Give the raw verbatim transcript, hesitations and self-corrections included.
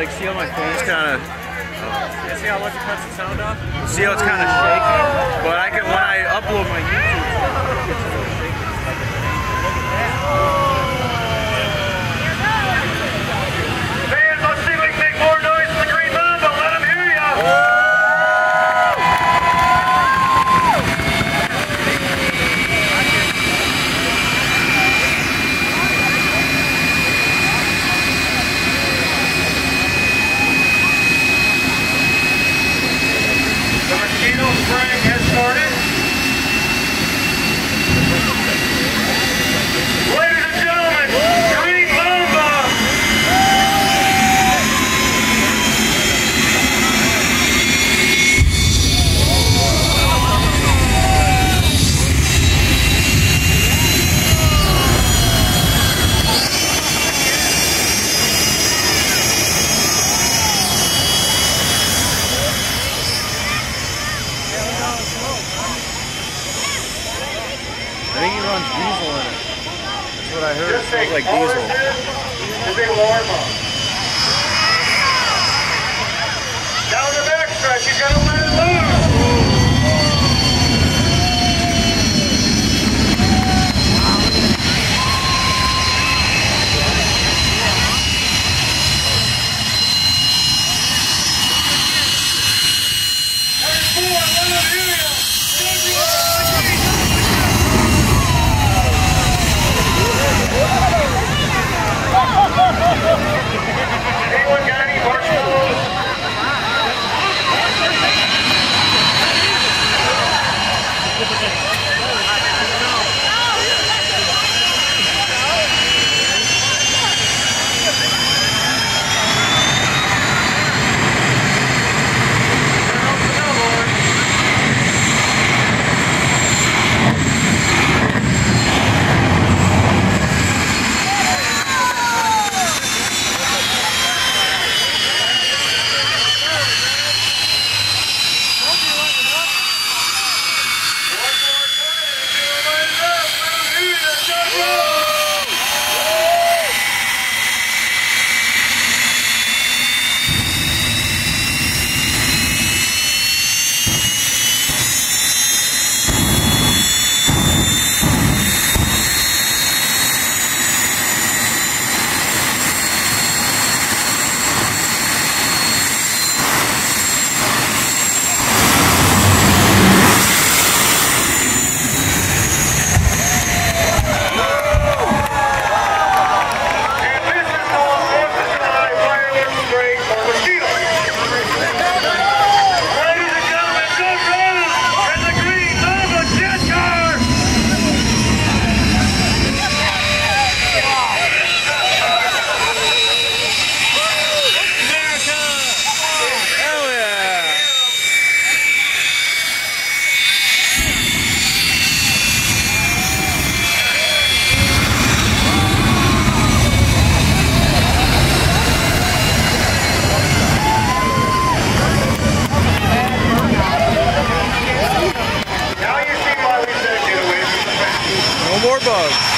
like, see how my phone's kind of. Yeah, see how much it cuts the sound off? See how it's kind of shaky? But I can, when I upload my YouTube stuff, it gets a little shaky. Fans, let's see if we can make more noise in the green Mamba. Let them hear ya. The mosquito spraying has started. Ladies and gentlemen, green Mamba. I think he runs diesel in it. That's what I heard. It smells like diesel. Is a warm up. Down the back stretch, you gotta let it loose. Thirty-four, let it hear ya. Anyone got any marshmallows? No more bugs.